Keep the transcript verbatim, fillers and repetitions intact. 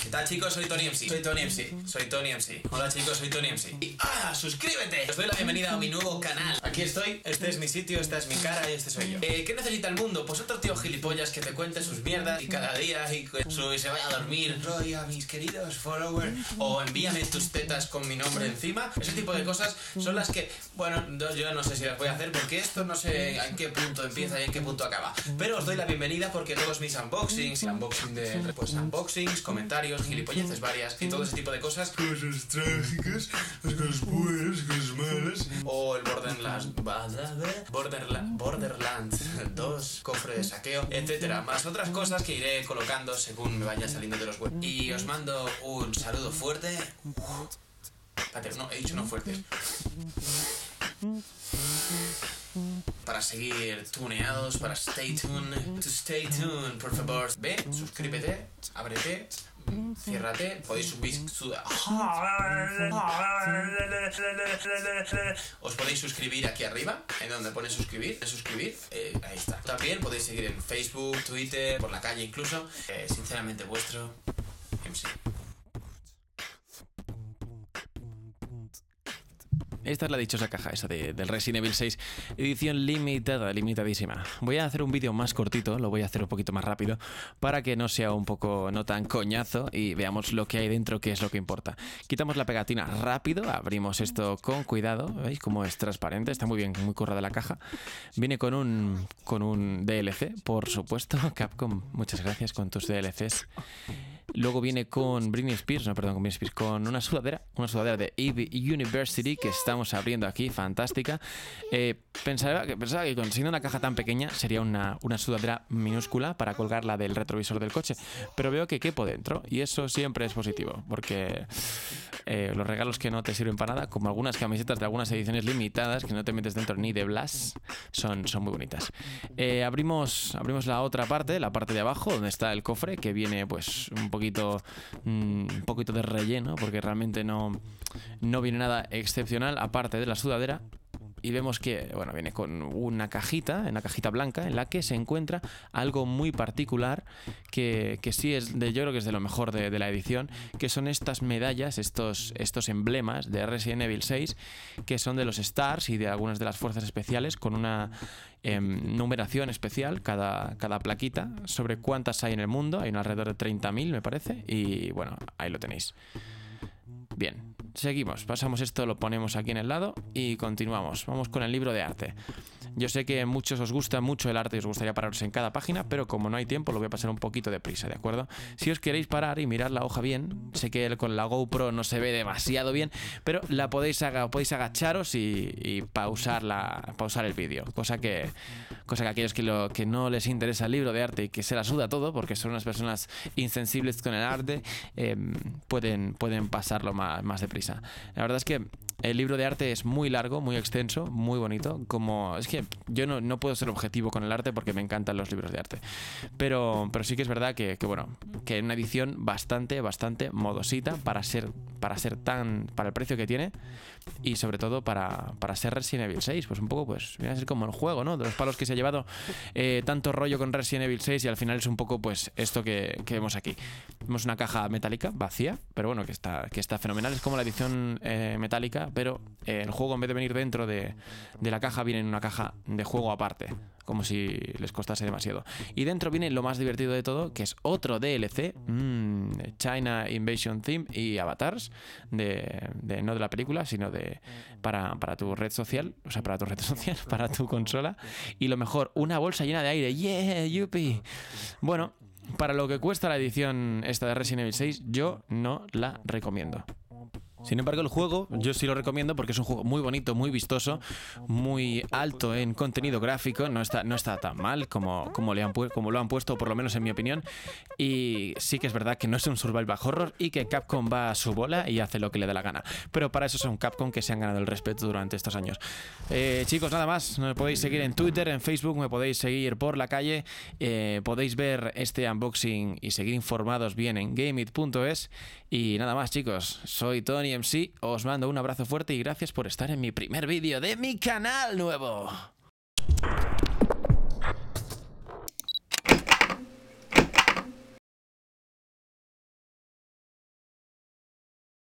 ¿Qué tal, chicos? Soy Tony M C. Soy Tony M C. Soy Tony M C. Hola, chicos, soy Tony M C. Y ¡ah! ¡Suscríbete! Os doy la bienvenida a mi nuevo canal. Aquí estoy, este es mi sitio, esta es mi cara y este soy yo. Eh, ¿Qué necesita el mundo? Pues otro tío gilipollas que te cuente sus mierdas y cada día y, su, y se vaya a dormir. Roy, a mis queridos followers. O envíame tus tetas con mi nombre encima. Ese tipo de cosas son las que, bueno, yo no sé si las voy a hacer porque esto no sé en qué punto empieza y en qué punto acaba. Pero os doy la bienvenida porque todos mis unboxings, unboxing de, pues unboxings, comentarios, gilipolleces varias y todo ese tipo de cosas. Cosas trágicas, las cosas buenas, las cosas malas. O el Borderlands, Borderlands, Borderlands dos, cofre de saqueo, etcétera. Más otras cosas que iré colocando según me vaya saliendo de los web. Y os mando un saludo fuerte. Espérate, no, he dicho no fuerte. Para seguir tuneados, para stay tuned, to stay tuned, por favor. Ve, suscríbete, ábrete, ciérrate, podéis subir. Su Os podéis suscribir aquí arriba, en donde pone suscribir, suscribir, eh, ahí está. También podéis seguir en Facebook, Twitter, por la calle incluso. Eh, sinceramente vuestro M C. Esta es la dichosa caja esa de, del Resident Evil seis, edición limitada, limitadísima. Voy a hacer un vídeo más cortito, lo voy a hacer un poquito más rápido, para que no sea un poco, no tan coñazo, y veamos lo que hay dentro, que es lo que importa. Quitamos la pegatina rápido, abrimos esto con cuidado, ¿veis cómo es transparente? Está muy bien, muy currada la caja. Viene con un, con un D L C, por supuesto. Capcom, muchas gracias con tus D L Cs. Luego viene con Britney Spears, no, perdón, con Britney Spears, con una sudadera, una sudadera de Eve University que estamos abriendo aquí, fantástica. Eh, pensaba, que, pensaba que consiguiendo una caja tan pequeña sería una, una sudadera minúscula para colgarla del retrovisor del coche, pero veo que quepo dentro y eso siempre es positivo, porque eh, los regalos que no te sirven para nada, como algunas camisetas de algunas ediciones limitadas que no te metes dentro ni de Blas, son, son muy bonitas. Eh, abrimos, abrimos la otra parte, la parte de abajo, donde está el cofre, que viene pues un poco poquito, un poquito de relleno, porque realmente no, no viene nada excepcional aparte de la sudadera. Y vemos que, bueno, viene con una cajita, una cajita blanca, en la que se encuentra algo muy particular que, que sí es de, yo creo que es de lo mejor de, de la edición, que son estas medallas, estos, estos emblemas de Resident Evil seis, que son de los Stars y de algunas de las fuerzas especiales, con una eh, numeración especial, cada, cada plaquita, sobre cuántas hay en el mundo. Hay un alrededor de treinta mil, me parece, y bueno, ahí lo tenéis. Bien, seguimos, pasamos esto, lo ponemos aquí en el lado y continuamos. Vamos con el libro de arte. Yo sé que a muchos os gusta mucho el arte y os gustaría pararos en cada página, pero como no hay tiempo lo voy a pasar un poquito de prisa, ¿de acuerdo? Si os queréis parar y mirar la hoja bien, sé que con la GoPro no se ve demasiado bien, pero la podéis, aga, podéis agacharos y, y pausar, la, pausar el vídeo, cosa que, cosa que aquellos que, lo, que no les interesa el libro de arte y que se la suda todo, porque son unas personas insensibles con el arte, eh, pueden, pueden pasarlo más, más deprisa. La verdad es que el libro de arte es muy largo, muy extenso, muy bonito. Como es que yo no, no puedo ser objetivo con el arte porque me encantan los libros de arte. Pero, pero sí que es verdad que, que bueno, que es una edición bastante, bastante modosita para ser, para ser tan, para el precio que tiene y sobre todo para, para ser Resident Evil seis. Pues un poco, pues viene a ser como el juego, ¿no? De los palos que se ha llevado eh, tanto rollo con Resident Evil seis y al final es un poco, pues esto que, que vemos aquí. Vemos una caja metálica vacía, pero bueno, que está, que está fenomenal. Es como la edición eh, metálica, pero eh, el juego en vez de venir dentro de, de la caja viene en una caja de juego aparte, como si les costase demasiado. Y dentro viene lo más divertido de todo, que es otro D L C, mmm, China Invasion Theme y avatars, de, de, no de la película, sino de para, para tu red social, o sea, para tu red social, para tu consola. Y lo mejor, una bolsa llena de aire, ¡yeah! ¡Yupi! Bueno, para lo que cuesta la edición esta de Resident Evil seis, yo no la recomiendo. Sin embargo, el juego yo sí lo recomiendo porque es un juego muy bonito, muy vistoso, muy alto en contenido gráfico, no está, no está tan mal como, como, le han como lo han puesto, por lo menos en mi opinión, y sí que es verdad que no es un survival horror y que Capcom va a su bola y hace lo que le dé la gana, pero para eso son Capcom que se han ganado el respeto durante estos años. Eh, chicos, nada más, me podéis seguir en Twitter, en Facebook, me podéis seguir por la calle, eh, podéis ver este unboxing y seguir informados bien en gameit punto es y nada más, chicos, soy Tony M C, os mando un abrazo fuerte y gracias por estar en mi primer vídeo de mi canal nuevo.